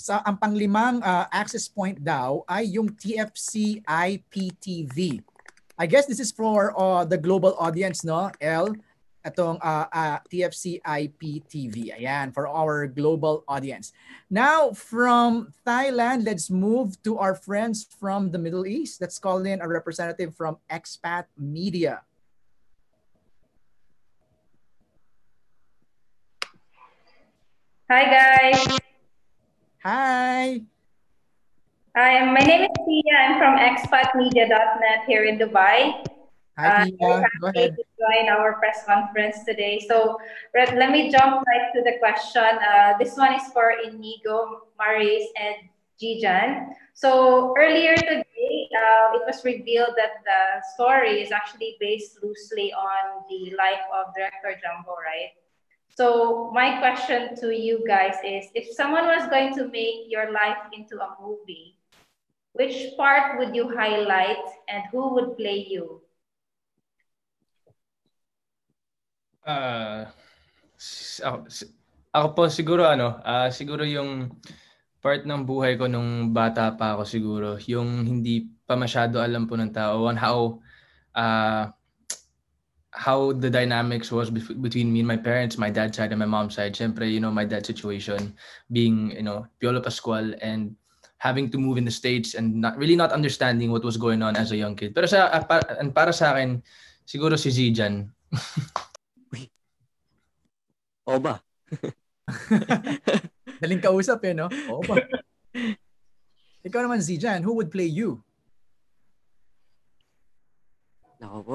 ang panglimang access point daw ay yung TFC IPTV. I guess this is for the global audience, no? Itong TFC IPTV. Ayan, for our global audience. Now, from Thailand, let's move to our friends from the Middle East. Let's call in a representative from Expat Media. Hi, guys. Hi. Hi, my name is Tia. I'm from expatmedia.net here in Dubai. Hi, Tia. Go ahead. To join our press conference today. So let me jump right to the question. This one is for Inigo, Maris, and Jijan. So earlier today, it was revealed that the story is actually based loosely on the life of director Jumbo, right? So my question to you guys is, if someone was going to make your life into a movie, which part would you highlight and who would play you? Ako po siguro siguro yung part ng buhay ko nung bata pa ako siguro, yung hindi pa masyado alam po ng tao on how the dynamics was between me and my parents, my dad's side and my mom's side. Siyempre, my dad's situation being, Piolo Pascual and having to move in the States and not understanding what was going on as a young kid. Pero para sa akin, siguro si Zijan. Oba. Daling kausap no? Oba. Ikaw naman, Zijan, who would play you? Nako po.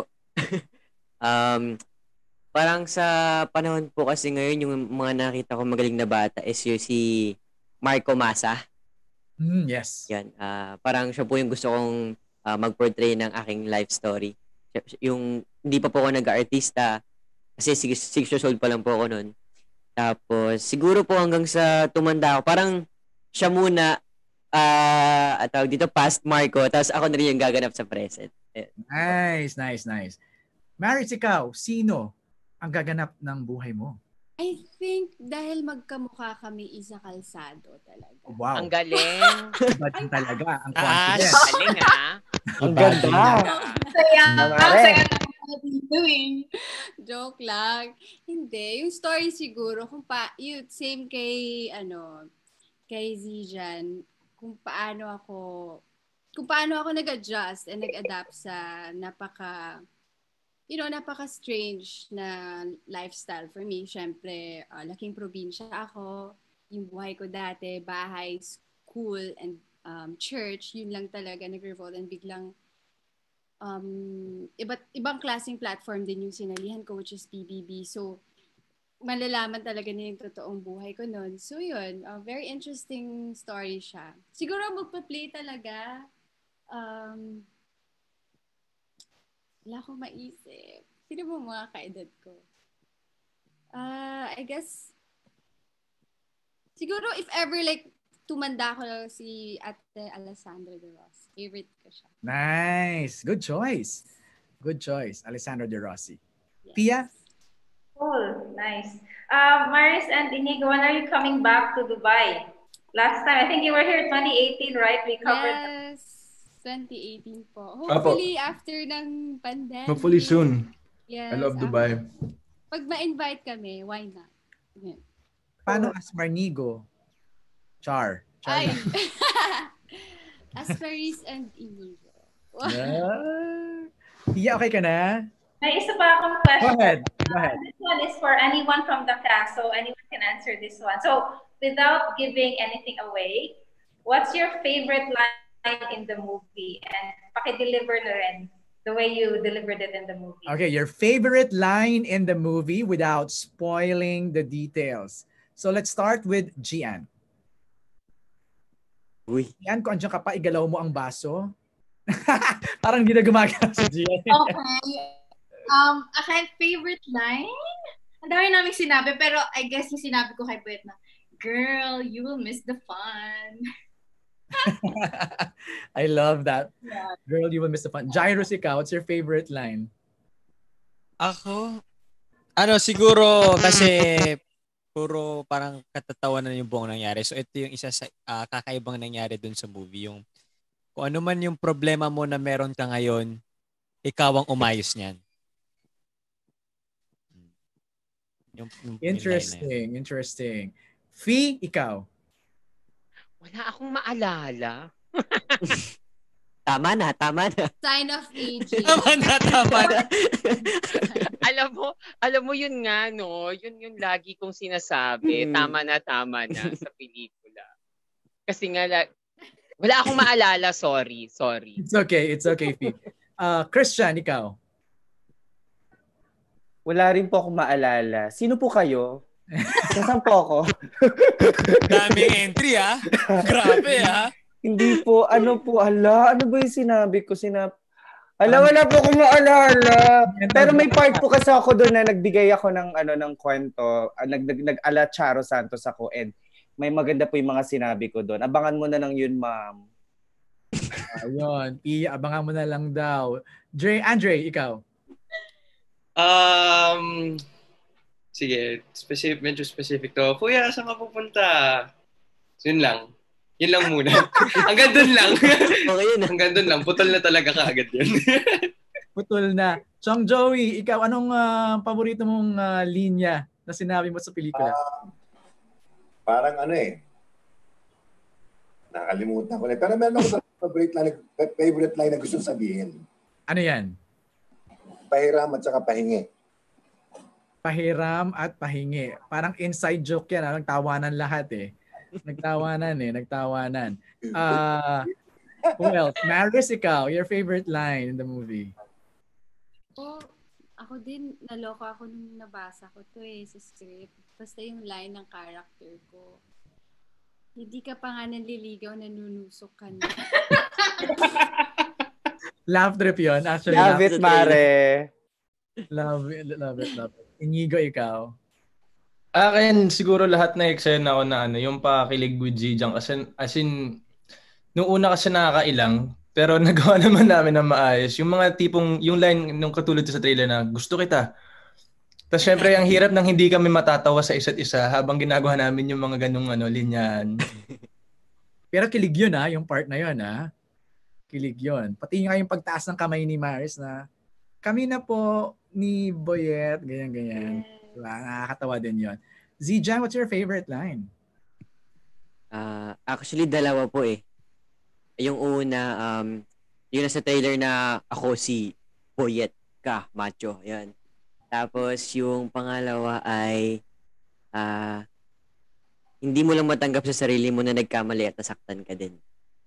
Parang sa panahon po kasi ngayon, yung mga nakita ko magaling na bata is yung si Marco Massa. Yes. Yan. Parang siya po yung gusto kong mag-portray ng aking life story. Yung hindi pa po ako nag-artista kasi 6 years old pa lang po ako noon. Tapos siguro po hanggang sa tumanda ako, parang siya muna at dito past Marco, tapos ako na rin yung gaganap sa present. Nice. Maris, ikaw, sino ang gaganap ng buhay mo? I think dahil magkamukha kami Isa Calzado talaga. Wow. Ang galing. Iba din talaga. Ang confident. Galing Ang ganda. Saya dito Joke lang. Hindi. Yung story siguro, same kay Zijan, kung paano ako nag-adjust and nag-adapt sa napaka-strange na lifestyle for me. Siyempre, laking probinsya ako. Yung buhay ko dati, bahay, school, and church, yun lang talaga nag-revolve. And biglang, ibang klaseng platform din yung sinalihan ko, which is PBB. So, malalaman talaga na yung totoong buhay ko noon. So, yun. Very interesting story siya. Siguro magpa-play talaga. Wala akong maisip. Sino ba mga kaedad ko? I guess, siguro if ever tumanda ko si Ate Alessandra De Rossi. Favorite ko siya. Nice. Good choice. Alessandra De Rossi. Yes. Pia? Cool. Nice. Maris and Inigo, when are you coming back to Dubai? Last time, I think you were here 2018, right? We covered. Yes. 2018 po. Hopefully, after ng pandemic. Hopefully soon. Yes. I love Dubai. Pag ma-invite kami, why not? Yeah. Paano as Marnigo? Char. Ay. Asparis and Inigo. Yeah, okay ka na? May isa pa akong question. Go ahead. This one is for anyone from the cast, so anyone can answer this one. So, without giving anything away, what's your favorite line in the movie? And paki-deliver na rin the way you delivered it in the movie. Okay, your favorite line in the movie without spoiling the details. So, let's start with Gian. Gian, kung andyan ka pa, igalaw mo ang baso. Parang hindi na gumagana si Gian. Okay. Aking favorite line? Ang dami namin sinabi, pero I guess yung sinabi ko kay Puwet na, girl, you will miss the fun. I love that. Yeah. Girl, you will miss the fun. Jairus, ikaw, what's your favorite line? Ako? Siguro kasi puro parang katatawanan yung buong nangyari. So ito yung isa sa kakaibang nangyari dun sa movie. Yung kung ano man yung problema mo na meron ka ngayon, ikaw ang umayos niyan. Yung Interesting. Fee, ikaw? Wala akong maalala. Tama na. Sign of aging. Tama na. alam mo yun nga, no? Yun yung lagi kong sinasabi. Tama na sa pelikula. Kasi nga, wala akong maalala. Sorry. It's okay, Fee. Christian, ikaw? Wala rin po akong maalala. Sino po kayo? Nasaan po ako? Daming entry, ha? Grabe, ha? Hindi po, ano ba yung sinabi ko? Wala po akong maalala. Pero may part po kasi ako doon na nagbigay ako ng kwento. Nag-ala Charo Santos ako and may maganda po yung mga sinabi ko doon. Abangan mo na lang yun, ma'am. Ayun. Abangan mo na lang daw. Andre, ikaw? Sige, medyo specific to. Kuya, saan ka pupunta? Yun lang muna. Hanggang dun lang. Hanggang dun lang. Putol na talaga kaagad yun. Putol na. Chong Joey, ikaw, anong paborito mong linya na sinabi mo sa pelikula? Parang nakalimutan ko na. Pero meron ako favorite line na gusto sabihin. Ano yan? Pahiram at saka pahingi. Pahiram at pahingi. Parang inside joke yan. Nagtawanan lahat eh. Nagtawanan. Who else? Maris, ikaw, your favorite line in the movie? Ako din, naloko ako nung nabasa ko to sa script. Basta yung line ng character ko. Hindi ka pa nga nanliligaw, nanunusok ka na. Laugh trip yun. Actually, love it, Mare. Love it. Inigo, ikaw? Akin, siguro lahat na eksena ko na yung pakilig with Zijan. As in, nung una kasi nakakailang, pero nagawa naman namin na maayos. Yung mga tipong, yung line nung katulad sa trailer na, gusto kita. Tapos syempre, ang hirap nang hindi kami matatawa sa isa't isa habang ginagawa namin yung mga ganung linyan. Pero kilig yun yung part na yun Kilig yun. Pati nga yung pagtaas ng kamay ni Maris na, kami na po ni Boyet, ganyan. Diba? Nakakatawa din yun. Zijan, what's your favorite line? Actually, dalawa po Yung una, yun na sa trailer na ako si Boyet ka, macho. Yan. Tapos yung pangalawa ay hindi mo lang matanggap sa sarili mo na nagkamali at nasaktan ka din.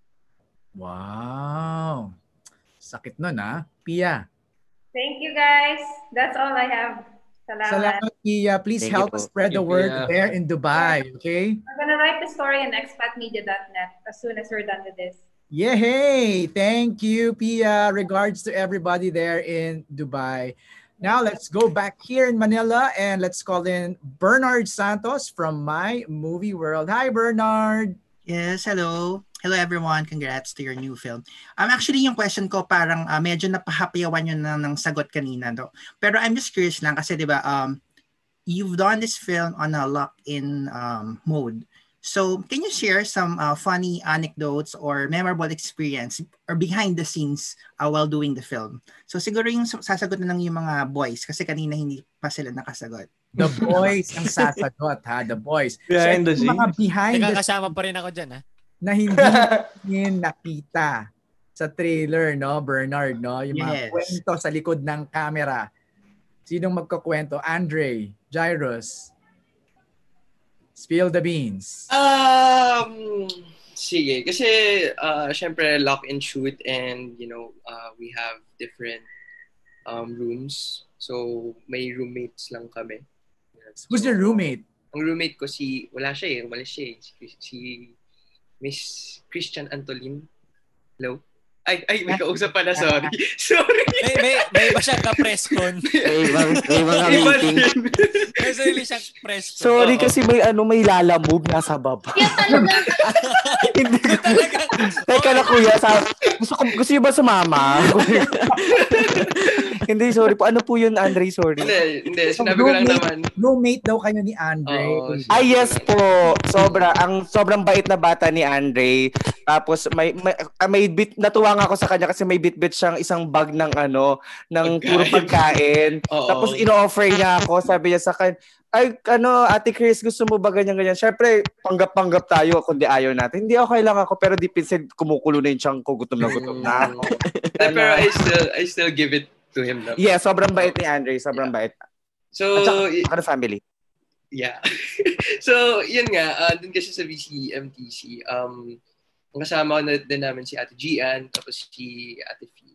Wow. Sakit nun Pia. Thank you guys. That's all I have. Salamat, Pia. Please help us spread the word there in Dubai, okay? I'm gonna write the story on expatmedia.net as soon as we're done with this. Yay! Thank you, Pia. Regards to everybody there in Dubai. Now, let's go back here in Manila and let's call in Bernard Santos from My Movie World. Hi, Bernard. Yes, hello. Hello, everyone. Congrats to your new film. Actually, yung question ko parang medyo napahapayawan yun ng sagot kanina. No? Pero I'm just curious lang kasi, di ba, you've done this film on a lock-in mode. So, can you share some funny anecdotes or memorable experience or behind the scenes while doing the film? So, siguro yung sasagot na lang yung mga boys kasi kanina hindi pa sila nakasagot. The boys ang sasagot, The boys. Behind the scenes? Mga behind the kasama pa rin ako dyan, na hindi nakita sa trailer, no, Bernard, no? Yung mga kwento sa likod ng camera. Sinong magkukwento? Andre, Jairus. Spill the beans. Sige, kasi syempre lock and shoot and we have different rooms. So may roommates lang kami. Who's your roommate? Ang roommate ko wala siya umalis siya si Miss Christian Antolin. Hello? Ay, may kausap pala, sorry. Sorry. May iba siyang ka-press con. May mga meeting. May sarili siyang press con. Sorry kasi may lalamove nasa baba. Hindi ko talaga. Teka na kuya, gusto niyo ba sumama? Hindi, sorry po. Ano po yun, Andre? Sorry. Hindi. Sinabi ko lang naman. Roommate daw kayo ni Andre. Yes po. Sobrang bait na bata ni Andre. Tapos may bit, natuwa nga ako sa kanya kasi may bit-bit siyang isang bag ng puro pagkain. Tapos ino-offer niya ako. Sabi niya sa akin, ay, Ate Chris, gusto mo ba ganyan-ganyan? Syempre, panggap-panggap tayo kundi ayaw natin. Hindi, okay lang ako, pero deep inside, kumukulo na yung tiyang ko, gutom na ako. Pero I still give it to him. No? Yeah, sobrang bait ni Andre. Sobrang bait. So, at family. Yeah. So, yun nga, dun kasi sa VCMTC, kasama ko na din namin si Ate Gian, tapos si Ate Fee.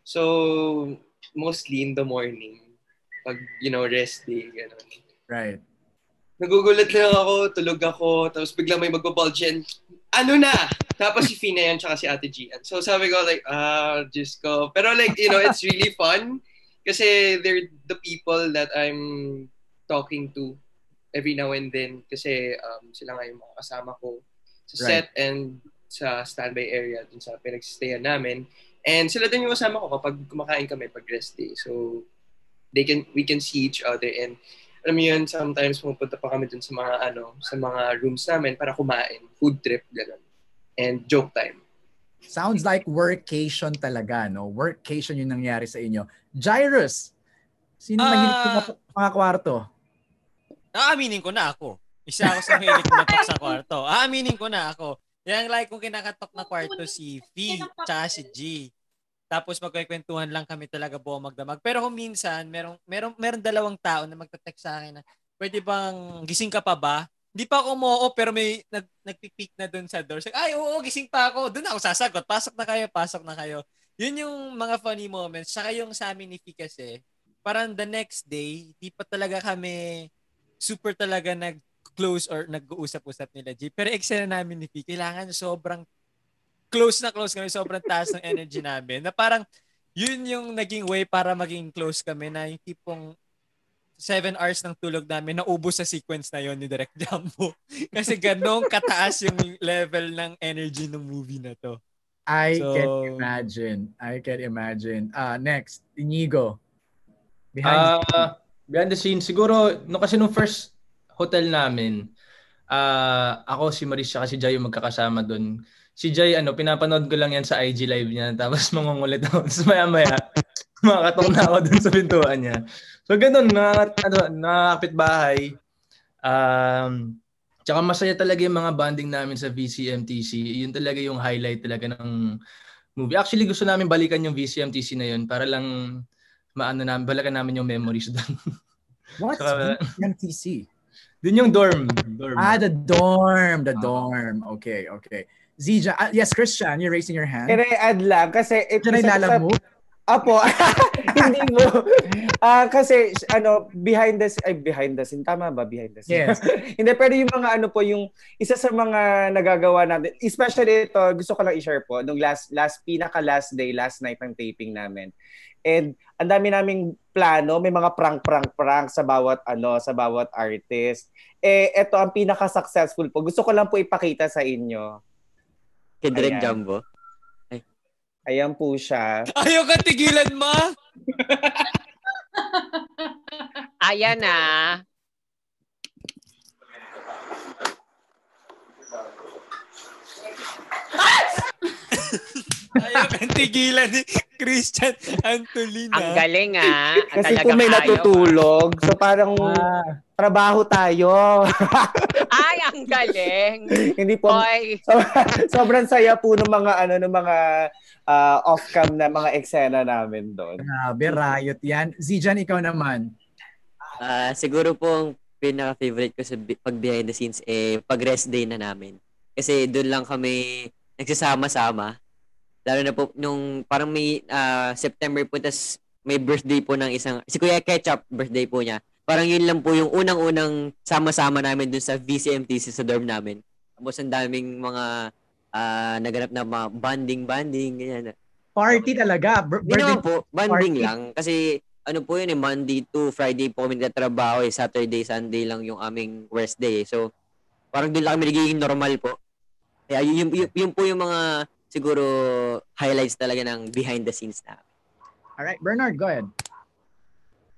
So, mostly in the morning, pag, rest day, gano'n. Right. Nagugulat lang ako, tulog ako, tapos biglang may magpapulge ano na? Tapos si Fina yan, tsaka si Ate Gian. So sabi ko like, just ko. Pero like, it's really fun kasi they're the people that I'm talking to every now and then kasi sila nga yung mga kasama ko sa set and sa standby area dun sa pinagsistayan namin. And sila din yung kasama ko kapag kumakain kami pag rest day. So we can see each other and alam mo yun, sometimes pumunta pa kami dun sa mga rooms namin para kumain, food trip, gano'n. And joke time. Sounds like workation talaga, no? Workation yung nangyari sa inyo. Jairus, sino mahilig mga kwarto? Aaminin ko na ako. Isa ako sa mahilig kumatok sa kwarto. Aaminin ko na ako. Yang like kung kinakatok na kwarto si Fee, tsaka si G. Tapos magkikwentuhan lang kami talaga buong magdamag. Pero kung minsan, meron dalawang tao na magte-text sa akin na, pwede bang gising ka pa ba? Hindi pa ako umuo, pero may nagpipik na doon sa door. Ay, oo, gising pa ako. Doon ako sasagot. Pasok na kayo. Yun yung mga funny moments. Saka yung sa amin ni Fee kasi, parang the next day, di pa talaga kami super talaga nag-close or nag-uusap-usap nila G. Pero eksena namin ni Fee, kailangan sobrang close kami, sobrang taas ng energy namin. Na parang, yun yung naging way para maging close kami na yung tipong 7 hours ng tulog namin naubos sa sequence na yon ni Direct Jumbo. Kasi ganong kataas yung level ng energy ng movie na to. I can imagine. Next, Inigo. Behind the scenes, siguro, kasi nung first hotel namin, ako, si Maris, si Jai yung magkakasama doon. Si Jai, pinapanood ko lang yan sa IG live niya. Tapos mangungulit ako. Tapos maya-maya, makakatong na ako dun sa pintuan niya. So, ganun, nakakapit bahay. Tsaka masaya talaga yung mga bonding namin sa VCMTC. Yun talaga yung highlight talaga ng movie. Actually, gusto namin balikan yung VCMTC na yun para lang balikan namin yung memories doon. What's VCMTC? Dun yung dorm. The dorm. Okay. Zija, yes, Christian, you're raising your hand. Can I add lang? Kasi can I lalamove? Apo, hindi mo. Kasi behind the scene, tama ba? Behind the scene. Yes. Hindi, pero yung mga yung isa sa mga nagagawa natin, especially ito, gusto ko lang i-share po, nung last night ng taping namin. And ang dami naming plano, may mga prank sa bawat artist. Ito ang pinaka-successful po. Gusto ko lang po ipakita sa inyo. Kay Direct Jumbo. Ayan po siya. Ayaw ka tigilan, ma! Ayan na. Ayaw ka tigilan ni Christian Antolina. Ang galing Kasi kung may natutulog, so parang trabaho tayo. Ay, ang galing. Hindi po. Sobrang saya po ng mga off-cam na mga eksena namin doon. Grabe, riot yan. Zijan, ikaw naman. Siguro po ang pinaka-favorite ko sa pag behind the scenes pag rest day na namin. Kasi doon lang kami nagsasama-sama. Lalo na po nung parang may September po, tas may birthday po ng si Kuya Ketchup, birthday po niya. Parang yun lang po yung unang-unang sama-sama namin dun sa VCMTC sa dorm namin. Tapos ang daming mga naganap na mga banding, ganyan. Party talaga? Hindi naman po, banding lang. Kasi po yun Monday to Friday po kami nagtatrabaho Saturday, Sunday lang yung aming rest day. So, parang doon lang kami nagiging normal po. Kaya yun po yung mga siguro highlights talaga ng behind the scenes na. Alright, Bernard, go ahead.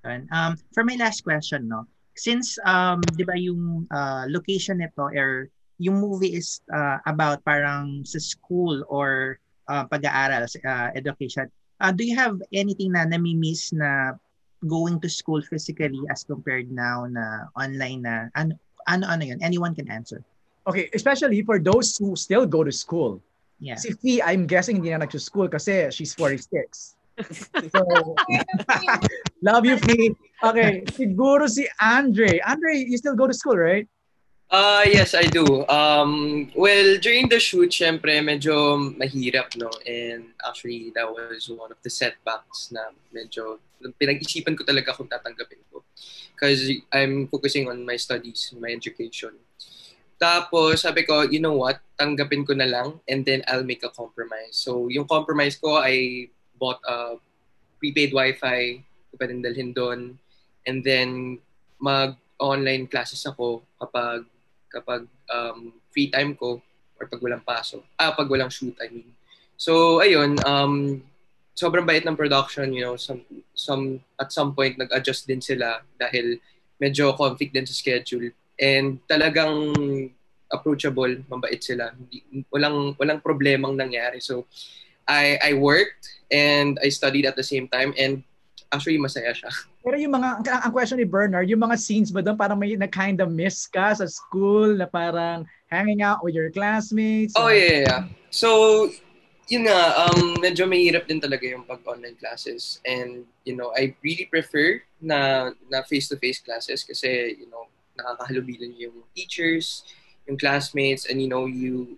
For my last question, no, since di ba yung location nito or yung movie is about parang sa school or pag-aaral, education, do you have anything na nami-miss na going to school physically as compared now na online na ano yun? Anyone can answer. Okay, especially for those who still go to school. Yeah. Si Fee, I'm guessing hindi na nag-school kasi she's 46. So, love you, Fee. Okay, siguro si Andre. Andre, you still go to school, right? Yes, I do. Well, during the shoot, syempre, medyo mahirap, no? And actually, that was one of the setbacks na medyo pinag-isipan ko talaga kung tatanggapin ko. Because I'm focusing on my studies, my education. Tapos, sabi ko, you know what? Tanggapin ko na lang and then I'll make a compromise. So, yung compromise ko, I bought a prepaid Wi-Fi, ko pa rin dalhin doon. And then, mag-online classes ako kapag free time ko or pag walang pasok. Pag walang shoot, I mean. So, ayun, sobrang bait ng production, you know, at some point, nag-adjust din sila dahil medyo conflict din sa schedule. And talagang approachable, mabait sila. Walang problemang nangyari. So, I worked and I studied at the same time and actually masaya siya. Pero yung ang question ni Bernard, yung mga scenes ba doon parang may kind of miss ka sa school na parang hanging out with your classmates? Oh, yeah. So, yun nga, medyo mahirap din talaga yung pag-online classes. And, you know, I really prefer na face-to-face classes kasi, you know, nakakahalubilo yung teachers, yung classmates, and, you know, you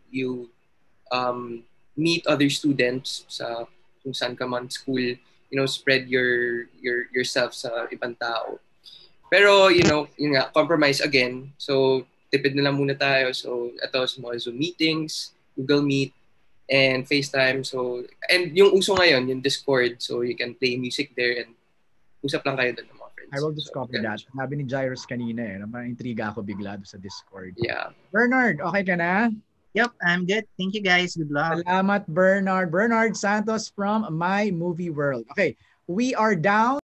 meet other students sa kung saan ka man school, you know, spread yourself sa ibang tao. Pero, you know, yun nga, compromise again. So, tipid na lang muna tayo. So, ito sa mga Zoom meetings, Google Meet, and FaceTime. So, and yung uso ngayon, yung Discord. So, you can play music there and usap lang kayo doon ng mga friends. I will discover that. Sabi ni Jairus kanina intriga ako bigla doon sa Discord. Yeah. Bernard, okay ka na? Yep, I'm good. Thank you guys. Good luck. Salamat, Bernard. Bernard Santos from My Movie World. Okay, we are down